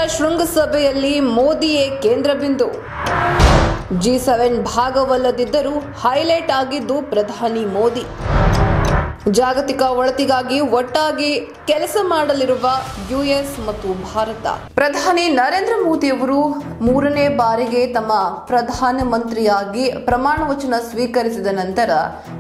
ಶೃಂಗಸಭೆಯಲ್ಲಿ ಮೋದಿಯೇ ಕೇಂದ್ರ ಬಿಂದು. G7 ಭಾಗವಲ್ಲದಿದ್ದರೂ ಹೈಲೈಟ್ ಆಗಿದ್ದು ಪ್ರಧಾನಿ ಮೋದಿ. ಜಾಗತಿಕ ಒಳಿತಿಗಾಗಿ ಒಟ್ಟಾಗಿ ಕೆಲಸ ಮಾಡಲಿರುವ ಯುಎಸ್ ಮತ್ತು ಭಾರತ. ಪ್ರಧಾನಿ ನರೇಂದ್ರ ಮೋದಿ ಅವರು 3ನೇ ಬಾರಿಗೆ ತಮ್ಮ ಪ್ರಧಾನಮಂತ್ರಿಯಾಗಿ ಪ್ರಮಾಣ ವಚನ ಸ್ವೀಕರಿಸಿದ ನಂತರ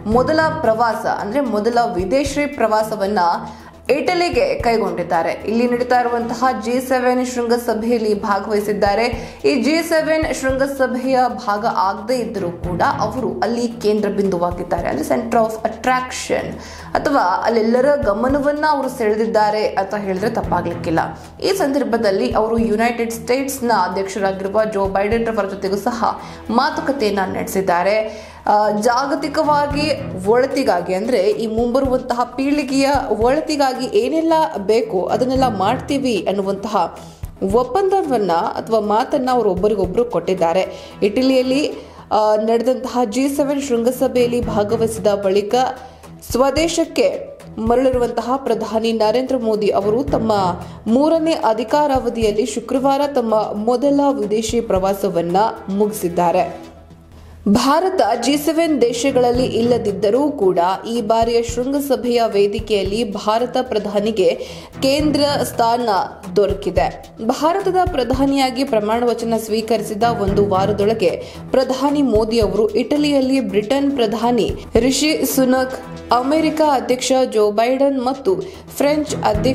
ಮೊದಲ ವಿದೇಶಿ ಪ್ರವಾಸವನ್ನ ಇಟಲಿಗೆ ಕೈಗೊಂಡಿದ್ದಾರೆ. ಇಲ್ಲಿ ನಡೀತಾ ಇರುವಂತಹ G7 ಶೃಂಗಸಭೆಯಲ್ಲಿ ಭಾಗವಹಿಸಿದ್ದಾರೆ. ಈ G7 ಶೃಂಗಸಭೆಯ ಭಾಗ ಆಗದೇ ಇದ್ದರೂ ಕೂಡ ಅವರು ಅಲ್ಲಿ ಕೇಂದ್ರ ಬಿಂದುವಾಗಿದ್ದಾರೆ, ಅಂದ್ರೆ ಸೆಂಟರ್ ಆಫ್ ಅಟ್ರಾಕ್ಷನ್, ಅಥವಾ ಅಲ್ಲೆಲ್ಲರ ಗಮನವನ್ನ ಅವರು ಸೆಳೆದಿದ್ದಾರೆ ಅಂತ ಹೇಳಿದ್ರೆ ತಪ್ಪಾಗ್ಲಿಕ್ಕಿಲ್ಲ. ಈ ಸಂದರ್ಭದಲ್ಲಿ ಅವರು ಯುನೈಟೆಡ್ ಸ್ಟೇಟ್ಸ್ ನ ಅಧ್ಯಕ್ಷರಾಗಿರುವ ಜೋ ಬೈಡೆನ್ ರವರ ಜೊತೆಗೂ ಸಹ ಮಾತುಕತೆಯನ್ನ ನಡೆಸಿದ್ದಾರೆ. ಜಾಗತಿಕವಾಗಿ ಒಳಿತಿಗಾಗಿ, ಅಂದ್ರೆ ಈ ಮುಂಬರುವಂತಹ ಪೀಳಿಗೆಯ ಒಳಿತಿಗಾಗಿ ಏನೆಲ್ಲ ಬೇಕು ಅದನ್ನೆಲ್ಲ ಮಾಡ್ತೀವಿ ಅನ್ನುವಂತಹ ಒಪ್ಪಂದವನ್ನ ಅಥವಾ ಮಾತನ್ನ ಅವರು ಒಬ್ಬರಿಗೊಬ್ಬರು ಕೊಟ್ಟಿದ್ದಾರೆ. ಇಟಲಿಯಲ್ಲಿ ನಡೆದಂತಹ G7 ಶೃಂಗಸಭೆಯಲ್ಲಿ ಭಾಗವಹಿಸಿದ ಬಳಿಕ ಸ್ವದೇಶಕ್ಕೆ ಮರಳಿರುವಂತಹ ಪ್ರಧಾನಿ ನರೇಂದ್ರ ಮೋದಿ ಅವರು ತಮ್ಮ 3ನೇ ಅಧಿಕಾರಾವಧಿಯಲ್ಲಿ ಶುಕ್ರವಾರ ತಮ್ಮ ಮೊದಲ ವಿದೇಶಿ ಪ್ರವಾಸವನ್ನ ಮುಗಿಸಿದ್ದಾರೆ. ಭಾರತ G7 ದೇಶಗಳಲ್ಲಿ ಇಲ್ಲದಿದ್ದರೂ ಕೂಡ ಈ ಬಾರಿಯ ಶೃಂಗಸಭೆಯ ವೇದಿಕೆಯಲ್ಲಿ ಭಾರತ ಪ್ರಧಾನಿಗೆ ಕೇಂದ್ರ ಸ್ಥಾನ ದೊರಕಿದೆ. ಭಾರತದ ಪ್ರಧಾನಿಯಾಗಿ ಪ್ರಮಾಣ ವಚನ ಸ್ವೀಕರಿಸಿದ ಒಂದು ವಾರದೊಳಗೆ ಪ್ರಧಾನಿ ಮೋದಿ ಅವರು ಇಟಲಿಯಲ್ಲಿ ಬ್ರಿಟನ್ ಪ್ರಧಾನಿ ರಿಷಿ ಸುನಕ್, ಅಮೆರಿಕ ಅಧ್ಯಕ್ಷ ಜೋ ಬೈಡೆನ್ ಮತ್ತು ಫ್ರೆಂಚ್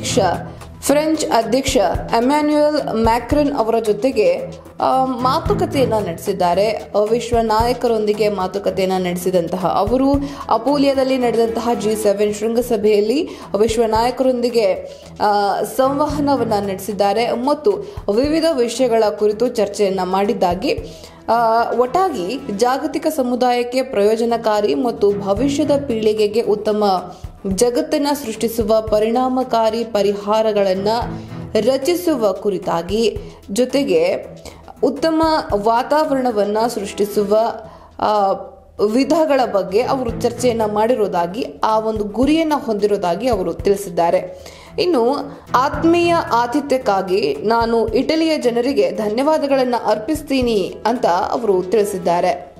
ಅಧ್ಯಕ್ಷ ಎಮ್ಯಾನ್ಯುಯಲ್ ಮ್ಯಾಕ್ರನ್ ಅವರ ಜೊತೆಗೆ ಮಾತುಕತೆಯನ್ನ ನಡೆಸಿದ್ದಾರೆ. ವಿಶ್ವ ನಾಯಕರೊಂದಿಗೆ ಮಾತುಕತೆಯನ್ನ ನಡೆಸಿದಂತಹ ಅವರು ಅಪೋಲಿಯಾದಲ್ಲಿ ನಡೆದಂತಹ G7 ಶೃಂಗಸಭೆಯಲ್ಲಿ ವಿಶ್ವ ನಾಯಕರೊಂದಿಗೆ ಸಂವಹನವನ್ನ ನಡೆಸಿದ್ದಾರೆ ಮತ್ತು ವಿವಿಧ ವಿಷಯಗಳ ಕುರಿತು ಚರ್ಚೆಯನ್ನ ಮಾಡಿದ್ದಾಗಿ, ಒಟ್ಟಾಗಿ ಜಾಗತಿಕ ಸಮುದಾಯಕ್ಕೆ ಪ್ರಯೋಜನಕಾರಿ ಮತ್ತು ಭವಿಷ್ಯದ ಪೀಳಿಗೆಗೆ ಉತ್ತಮ ಜಗತ್ತನ್ನ ಸೃಷ್ಟಿಸುವ ಪರಿಣಾಮಕಾರಿ ಪರಿಹಾರಗಳನ್ನು ರಚಿಸುವ ಕುರಿತಾಗಿ, ಜೊತೆಗೆ ಉತ್ತಮ ವಾತಾವರಣವನ್ನು ಸೃಷ್ಟಿಸುವ ವಿಧಗಳ ಬಗ್ಗೆ ಅವರು ಚರ್ಚೆಯನ್ನ ಮಾಡಿರೋದಾಗಿ, ಆ ಒಂದು ಗುರಿಯನ್ನ ಹೊಂದಿರೋದಾಗಿ ಅವರು ತಿಳಿಸಿದ್ದಾರೆ. ಇನ್ನು ಆತ್ಮೀಯ ಆತಿಥ್ಯಕ್ಕಾಗಿ ನಾನು ಇಟಲಿಯ ಜನರಿಗೆ ಧನ್ಯವಾದಗಳನ್ನು ಅರ್ಪಿಸ್ತೀನಿ ಅಂತ ಅವರು ತಿಳಿಸಿದ್ದಾರೆ.